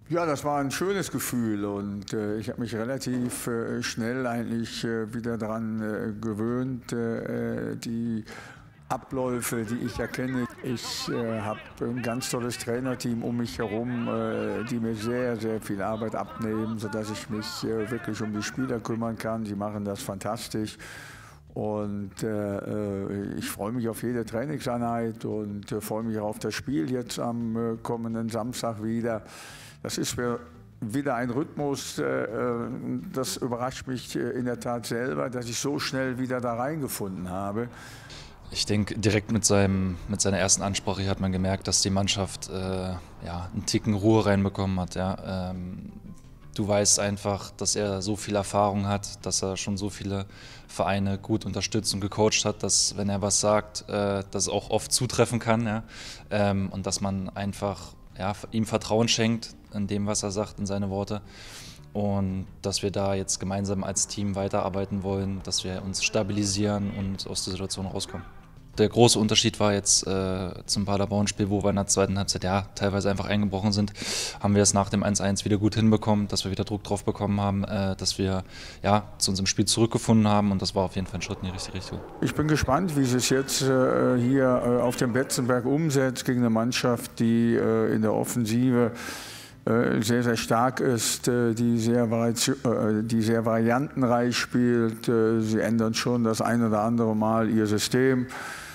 Ja, das war ein schönes Gefühl und ich habe mich relativ schnell eigentlich wieder daran gewöhnt, die Abläufe, die ich erkenne. Ich habe ein ganz tolles Trainerteam um mich herum, die mir sehr, sehr viel Arbeit abnehmen, sodass ich mich wirklich um die Spieler kümmern kann. Die machen das fantastisch. Und ich freue mich auf jede Trainingseinheit und freue mich auch auf das Spiel jetzt am kommenden Samstag wieder. Das ist wieder ein Rhythmus, das überrascht mich in der Tat selber, dass ich so schnell wieder da reingefunden habe. Ich denke, direkt mit seiner ersten Ansprache hier hat man gemerkt, dass die Mannschaft einen Ticken Ruhe reinbekommen hat. Ja. Du weißt einfach, dass er so viel Erfahrung hat, dass er schon so viele Vereine gut unterstützt und gecoacht hat, dass, wenn er was sagt, das auch oft zutreffen kann. Ja. Und dass man einfach ihm Vertrauen schenkt in dem, was er sagt, in seine Worte. Und dass wir da jetzt gemeinsam als Team weiterarbeiten wollen, dass wir uns stabilisieren und aus der Situation rauskommen. Der große Unterschied war jetzt zum Paderborn-Spiel, wo wir in der zweiten Halbzeit teilweise einfach eingebrochen sind, haben wir es nach dem 1:1 wieder gut hinbekommen, dass wir wieder Druck drauf bekommen haben, dass wir zu unserem Spiel zurückgefunden haben, und das war auf jeden Fall ein Schritt in die richtige Richtung. Ich bin gespannt, wie sie es jetzt hier auf dem Betzenberg umsetzt gegen eine Mannschaft, die in der Offensive sehr, sehr stark ist, die sehr variantenreich spielt. Sie ändern schon das ein oder andere Mal ihr System.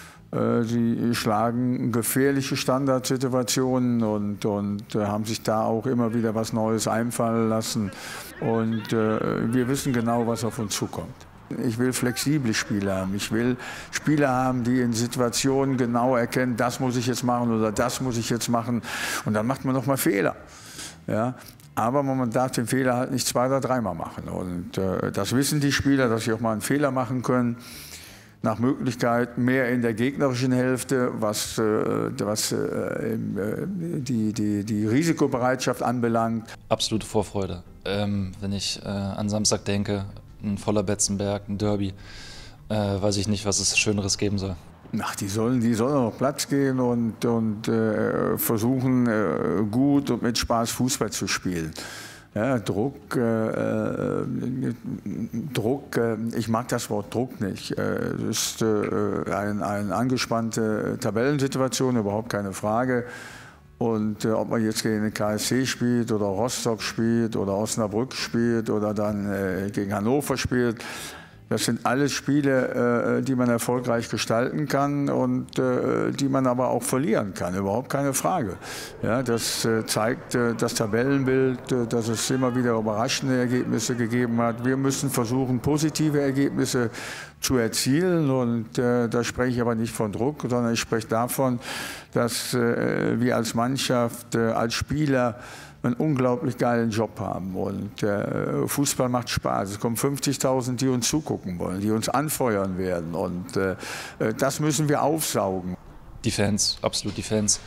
Sie schlagen gefährliche Standardsituationen und haben sich da auch immer wieder was Neues einfallen lassen. Und wir wissen genau, was auf uns zukommt. Ich will flexible Spieler haben. Ich will Spieler haben, die in Situationen genau erkennen, das muss ich jetzt machen oder das muss ich jetzt machen. Und dann macht man noch mal Fehler. Ja? Aber man darf den Fehler halt nicht 2- oder 3-mal machen. Und das wissen die Spieler, dass sie auch mal einen Fehler machen können. Nach Möglichkeit mehr in der gegnerischen Hälfte, was die Risikobereitschaft anbelangt. Absolute Vorfreude. Wenn ich an Samstag denke, ein voller Betzenberg, ein Derby, weiß ich nicht, was es Schöneres geben soll. Ach, die sollen auf Platz gehen und versuchen, gut und mit Spaß Fußball zu spielen. Ja, Druck, ich mag das Wort Druck nicht. Es ist eine angespannte Tabellensituation, überhaupt keine Frage. Und ob man jetzt gegen den KSC spielt oder Rostock spielt oder Osnabrück spielt oder dann gegen Hannover spielt, das sind alles Spiele, die man erfolgreich gestalten kann und die man aber auch verlieren kann, überhaupt keine Frage. Ja, das zeigt das Tabellenbild, dass es immer wieder überraschende Ergebnisse gegeben hat. Wir müssen versuchen, positive Ergebnisse zu erzielen, und da spreche ich aber nicht von Druck, sondern ich spreche davon, dass wir als Mannschaft, als Spieler einen unglaublich geilen Job haben, und Fußball macht Spaß. Es kommen 50.000, die uns zugucken wollen, die uns anfeuern werden, und das müssen wir aufsaugen. Die Fans, absolut die Fans.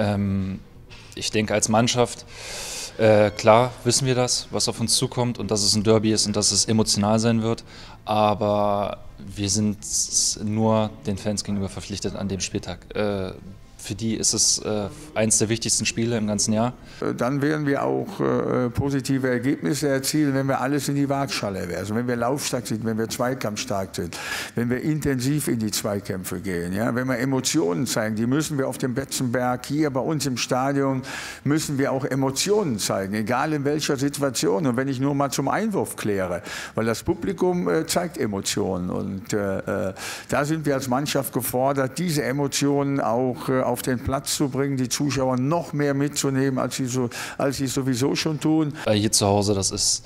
Ich denke, als Mannschaft, klar wissen wir das, was auf uns zukommt und dass es ein Derby ist und dass es emotional sein wird, aber wir sind nur den Fans gegenüber verpflichtet an dem Spieltag. Für die ist es eines der wichtigsten Spiele im ganzen Jahr. Dann werden wir auch positive Ergebnisse erzielen, wenn wir alles in die Waagschale werfen. Also wenn wir laufstark sind, wenn wir zweikampfstark sind, wenn wir intensiv in die Zweikämpfe gehen, ja? Wenn wir Emotionen zeigen, die müssen wir auf dem Betzenberg, hier bei uns im Stadion, müssen wir auch Emotionen zeigen, egal in welcher Situation. Und wenn ich nur mal zum Einwurf kläre, weil das Publikum zeigt Emotionen. Und da sind wir als Mannschaft gefordert, diese Emotionen auch auf den Platz zu bringen, die Zuschauer noch mehr mitzunehmen, als sie sowieso schon tun. Hier zu Hause, ist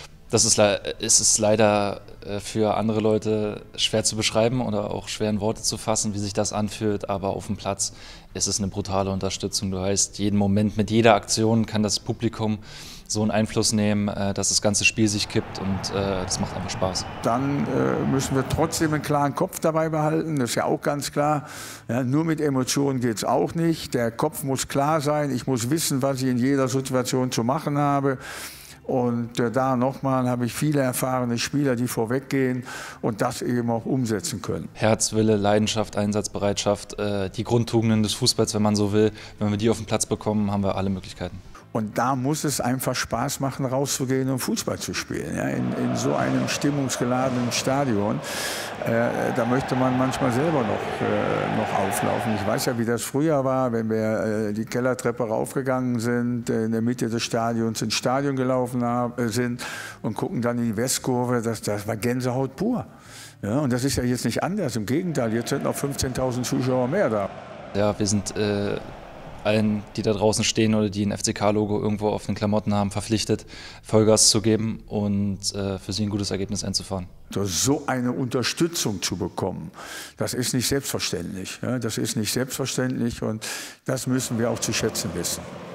es leider für andere Leute schwer zu beschreiben oder auch schwer in Worte zu fassen, wie sich das anfühlt, aber auf dem Platz ist es eine brutale Unterstützung. Du heißt, jeden Moment, mit jeder Aktion kann das Publikum so einen Einfluss nehmen, dass das ganze Spiel sich kippt, und das macht einfach Spaß. Dann müssen wir trotzdem einen klaren Kopf dabei behalten, das ist ja auch ganz klar. Ja, nur mit Emotionen geht es auch nicht. Der Kopf muss klar sein, ich muss wissen, was ich in jeder Situation zu machen habe. Und da nochmal habe ich viele erfahrene Spieler, die vorweggehen und das eben auch umsetzen können. Herz, Wille, Leidenschaft, Einsatzbereitschaft, die Grundtugenden des Fußballs, wenn man so will. Wenn wir die auf den Platz bekommen, haben wir alle Möglichkeiten. Und da muss es einfach Spaß machen, rauszugehen und Fußball zu spielen. Ja, in so einem stimmungsgeladenen Stadion, da möchte man manchmal selber noch auflaufen. Ich weiß ja, wie das früher war, wenn wir die Kellertreppe raufgegangen sind, in der Mitte des Stadions ins Stadion gelaufen sind und gucken dann in die Westkurve. Das war Gänsehaut pur. Ja, und das ist ja jetzt nicht anders. Im Gegenteil, jetzt sind noch 15.000 Zuschauer mehr da. Ja, wir sind allen, die da draußen stehen oder die ein FCK-Logo irgendwo auf den Klamotten haben, verpflichtet, Vollgas zu geben und für sie ein gutes Ergebnis einzufahren. So eine Unterstützung zu bekommen, das ist nicht selbstverständlich. Ja, das ist nicht selbstverständlich und das müssen wir auch zu schätzen wissen.